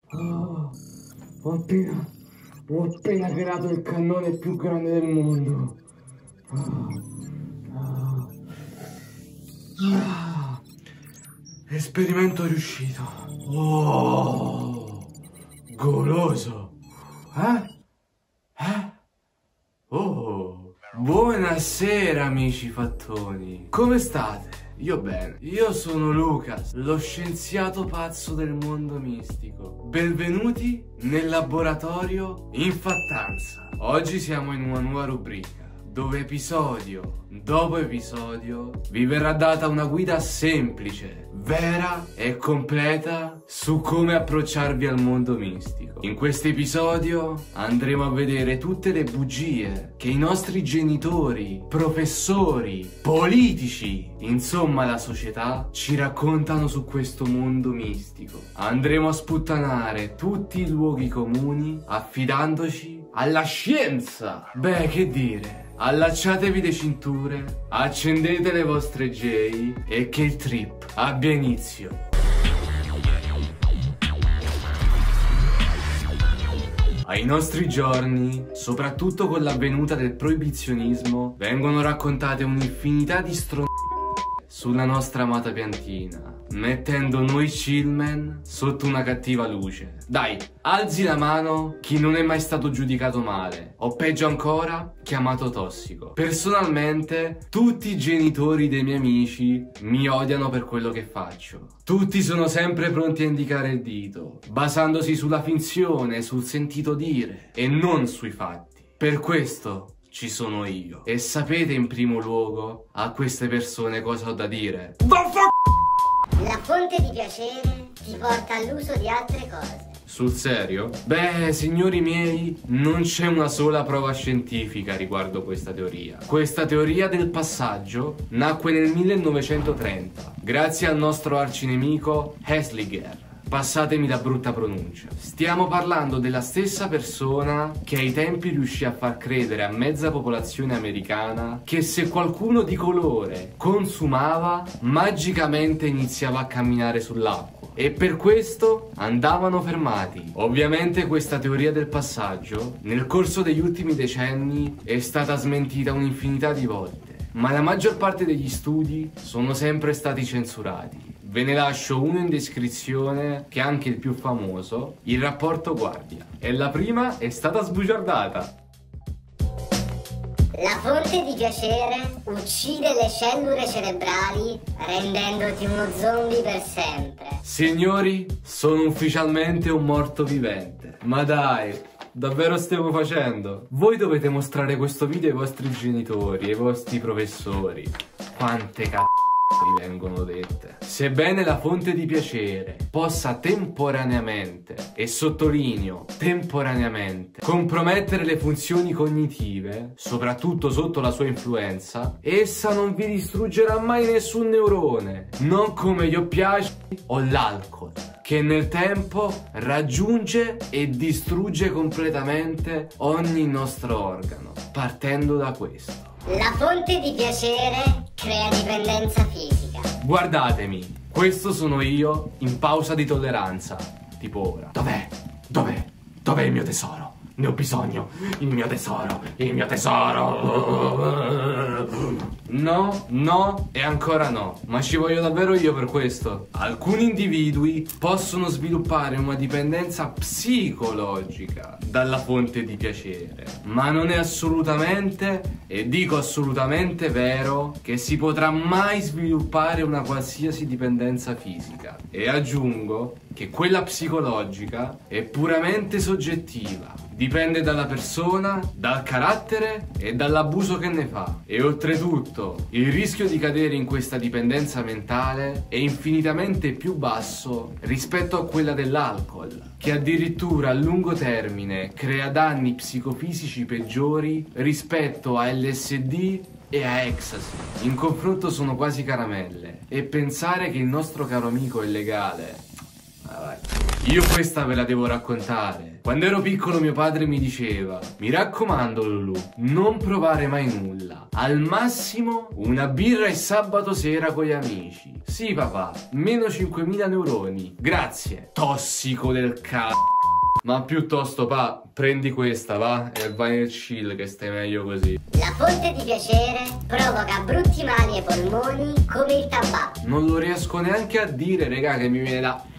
Oh, ho appena creato il cannone più grande del mondo. Esperimento riuscito. Oh, goloso. Oh, buonasera amici fattoni. Come state? Io bene. Io sono Lucas, lo scienziato pazzo del mondo mistico. Benvenuti nel laboratorio Infattanza. Oggi siamo in una nuova rubrica, dove episodio dopo episodio vi verrà data una guida semplice, vera e completa su come approcciarvi al mondo mistico. In questo episodio andremo a vedere tutte le bugie che i nostri genitori, professori, politici, insomma la società, ci raccontano su questo mondo mistico. Andremo a sputtanare tutti i luoghi comuni affidandoci alla scienza. Beh, che dire. Allacciatevi le cinture, accendete le vostre J e che il trip abbia inizio. Ai nostri giorni, soprattutto con l'avvenuta del proibizionismo, vengono raccontate un'infinità di stronzate sulla nostra amata piantina, mettendo noi chillman sotto una cattiva luce. Dai, alzi la mano chi non è mai stato giudicato male, o peggio ancora, chiamato tossico. Personalmente, tutti i genitori dei miei amici mi odiano per quello che faccio. Tutti sono sempre pronti a indicare il dito, basandosi sulla finzione, sul sentito dire, e non sui fatti. Per questo ci sono io. E sapete in primo luogo a queste persone cosa ho da dire? La fonte di piacere ti porta all'uso di altre cose. Sul serio? Beh, signori miei, non c'è una sola prova scientifica riguardo questa teoria. Questa teoria del passaggio nacque nel 1930, grazie al nostro arcinemico Hesslinger. Passatemi la brutta pronuncia. Stiamo parlando della stessa persona che ai tempi riuscì a far credere a mezza popolazione americana che se qualcuno di colore consumava, magicamente iniziava a camminare sull'acqua. E per questo andavano fermati. Ovviamente questa teoria del passaggio, nel corso degli ultimi decenni, è stata smentita un'infinità di volte. Ma la maggior parte degli studi sono sempre stati censurati. Ve ne lascio uno in descrizione, che è anche il più famoso, il rapporto Guardia. E la prima è stata sbugiardata. La fonte di piacere uccide le cellule cerebrali rendendoti uno zombie per sempre. Signori, sono ufficialmente un morto vivente. Ma dai, davvero stiamo facendo? Voi dovete mostrare questo video ai vostri genitori, ai vostri professori. Quante vi vengono dette. Sebbene la fonte di piacere possa temporaneamente, e sottolineo temporaneamente, compromettere le funzioni cognitive, soprattutto sotto la sua influenza, essa non vi distruggerà mai nessun neurone, non come gli oppiacei o l'alcol, che nel tempo raggiunge e distrugge completamente ogni nostro organo, partendo da questo. La fonte di piacere crea dipendenza fisica. Guardatemi, questo sono io in pausa di tolleranza, tipo ora. Dov'è il mio tesoro? Ne ho bisogno, il mio tesoro, il mio tesoro. No e ancora no, ma ci voglio davvero io per questo. Alcuni individui possono sviluppare una dipendenza psicologica dalla fonte di piacere, ma non è assolutamente, e dico assolutamente vero, che si potrà mai sviluppare una qualsiasi dipendenza fisica. E aggiungo che quella psicologica è puramente soggettiva. Dipende dalla persona, dal carattere e dall'abuso che ne fa. E oltretutto, il rischio di cadere in questa dipendenza mentale è infinitamente più basso rispetto a quella dell'alcol, che addirittura a lungo termine crea danni psicofisici peggiori rispetto a LSD e a ecstasy. In confronto sono quasi caramelle. E pensare che il nostro caro amico è legale. Vai. Io questa ve la devo raccontare. Quando ero piccolo mio padre mi diceva: mi raccomando Lulu, non provare mai nulla. Al massimo una birra il sabato sera con gli amici. Sì papà, meno 5000 neuroni. Grazie, tossico del c***o. Ma piuttosto pa, prendi questa va e vai nel chill che stai meglio così. La fonte di piacere provoca brutti mali ai polmoni come il tabacco. Non lo riesco neanche a dire, regà, che mi viene da...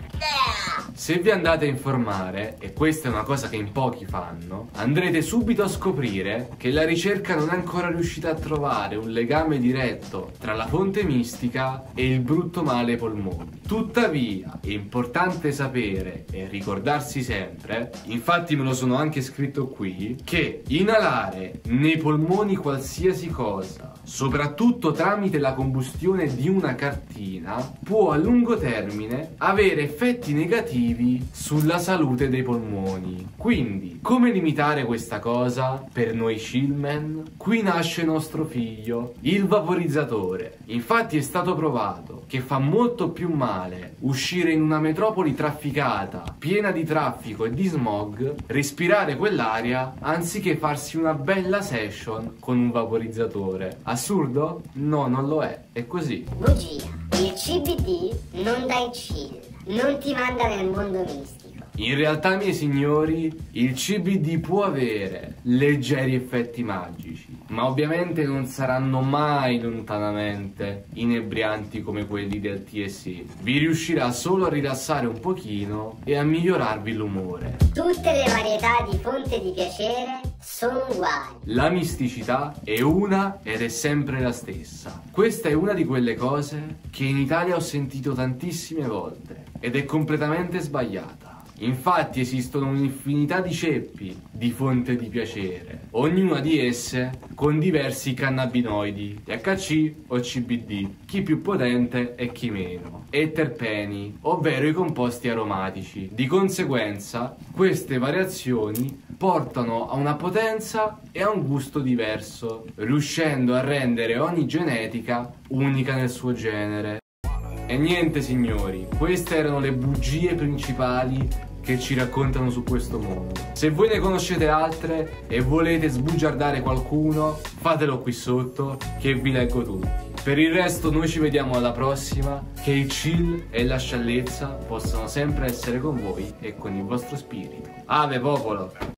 Se vi andate a informare, e questa è una cosa che in pochi fanno, andrete subito a scoprire che la ricerca non è ancora riuscita a trovare un legame diretto tra la fonte mistica e il brutto male ai polmoni. Tuttavia, è importante sapere e ricordarsi sempre, infatti me lo sono anche scritto qui, che inalare nei polmoni qualsiasi cosa, soprattutto tramite la combustione di una cartina, può a lungo termine avere effetti negativi sulla salute dei polmoni. Quindi, come limitare questa cosa per noi chillman? Qui nasce nostro figlio, il vaporizzatore. Infatti è stato provato che fa molto più male uscire in una metropoli trafficata, piena di traffico e di smog, respirare quell'aria, anziché farsi una bella session con un vaporizzatore. Assurdo? No, non lo è così. Bugia. Il CBD non dà il chill, non ti manda nel mondo mistico. In realtà, miei signori, il CBD può avere leggeri effetti magici, ma ovviamente non saranno mai lontanamente inebrianti come quelli del THC. Vi riuscirà solo a rilassare un pochino e a migliorarvi l'umore. Tutte le varietà di fonte di piacere sono uguali. La misticità è una ed è sempre la stessa. Questa è una di quelle cose che in Italia ho sentito tantissime volte ed è completamente sbagliata. Infatti esistono un'infinità di ceppi di fonte di piacere, ognuna di esse con diversi cannabinoidi, THC o CBD, chi più potente e chi meno, e terpeni, ovvero i composti aromatici. Di conseguenza, queste variazioni portano a una potenza e a un gusto diverso, riuscendo a rendere ogni genetica unica nel suo genere. E niente signori, queste erano le bugie principali che ci raccontano su questo mondo. Se voi ne conoscete altre e volete sbugiardare qualcuno, fatelo qui sotto che vi leggo tutti. Per il resto noi ci vediamo alla prossima, che il chill e la sciallezza possano sempre essere con voi e con il vostro spirito. Ave popolo!